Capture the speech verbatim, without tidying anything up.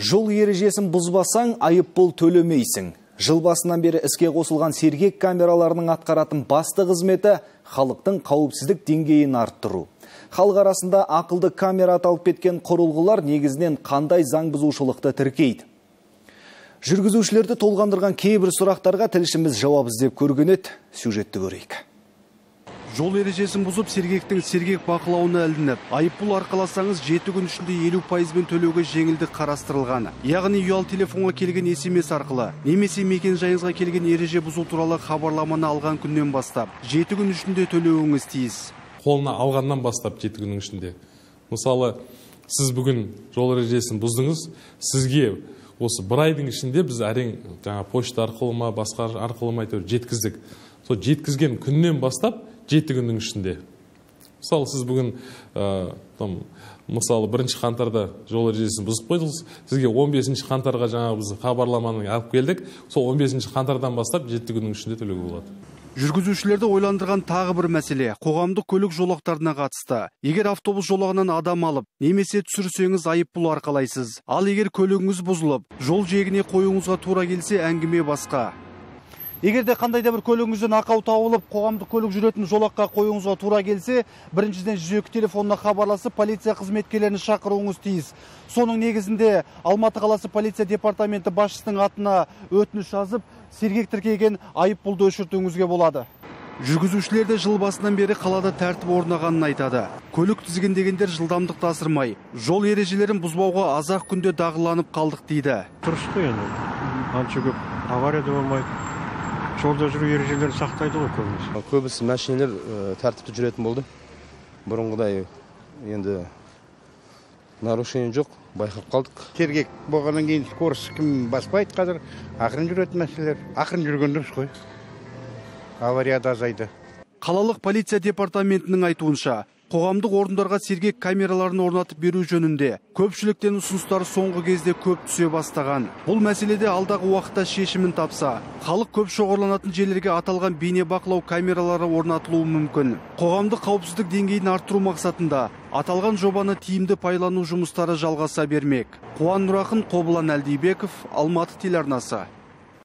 Жол ережесін бұзбасаң, айыппұл төлемейсің. Жыл басынан бері іске қосылған сергек камераларының атқаратын басты қызметі халықтың қауіпсіздік деңгейін арттыру. Халық арасында ақылды камера аталып кеткен құрылғылар негізінен қандай заң бұзушылықты тіркейді? Жүргізушілерді толғандырған кейбір сұрақтарға тілшіміз жауап іздеп көрген еді. Сюжетті көрейік. Жол ережесін бұзып, сергектің сергек бақылауына ілініп, айыппұл арқаласаңыз жеті күн ішінде елу пайызбен төлеуге жеңілдік қарастырылған. Яғни ұялы телефонға келген эс эм эс арқылы, немесе мекен жайыңызға келген ереже бұзу туралы хабарламаны алған күннен бастап, жеті күн ішінде төлеуіңіз тиіс. Қолына алғаннан бастап жеті күннің ішінде. Мысалы, сіз бүгін жол ережесін бұздыңыз, сізге осы бір айдың ішінде біз әрең жаңа почта арқылы ма, басқа арқылы ма әйтеуір жеткіздік. Сол жеткізген күннен бастап жеті күннің ішінде. Мысалы, сіз бүгін ә, там, мысалы бірінші қаңтарда жол ережесін бұзып қойдыңыз, сізге он бесінші қаңтарға жаңа біз хабарламаны алып келдік, сол он бесінші қаңтардан бастап жеті күннің ішінде төлеуге болады. Жүргізушілерді ойландырған тағы бір мәселе қоғамдық көлік жолақтарына қатысты. Егер автобус жолағынан адам алып, немесе түсірсеңіз айыппұл арқалайсыз. Ал егер көлігіңіз бұзылып, жол жиегіне қоюыңызға тура келсе, әңгіме басқа. Егер де қандай да бір көлігіңізден ақау тауылып, қоғамдық көлік жүретін жолаққа қоюыңызға тура келсе, біріншіден жүз екі телефонына хабарласып, полиция қызметкерлерін шақыруыңыз тиіс. Соның негізінде Алматы қаласы полиция департаменті басшысының атына өтініш жазып, сергек тіркеген айыппұлды өшіртуіңізге болады. Жүргізушілерді жыл басынан бері қалада тәртіп орнағанын айтады. Көлік тізгіндегендер жылдамдықты асырмай, жол ережелерін бұзбауға азақ күнде дағыланып қалдық дейді. Дұрыс қой енді. Анша көп авария да болмайды. Жолда жүру ережелерін сақтайды ғой көбінесе. Көбісі машинелер тәртіпті жүретін болды. Бұрынғыдай енді нарушение жоқ, байқап қалдық. Сергек болғаннан кейін скорость кім баспайды қазір, ақырын жүретін мәселелер. Ақырын жүрген дұрыс қой. Авария да азайды. Қалалық полиция департаментінің айтуынша, қоғамдық орындарға сергек камераларын орнатып беру жөнінде көпшіліктен ұсыныстар соңғы кезде көп түсе бастаған. Бұл мәселеде алдағы уақытта шешімін тапса, халық көп шоғырланатын жерлерге аталған бейнебақылау камералары орнатылуы мүмкін. Қоғамдық қауіпсіздік деңгейін арттыру мақсатында аталған жобаны тиімді пайдалану жұмыстары жалғаса бермек. Қуан Нұрақын, Қобылан Әлдейбеков, Алматы телеарнасы.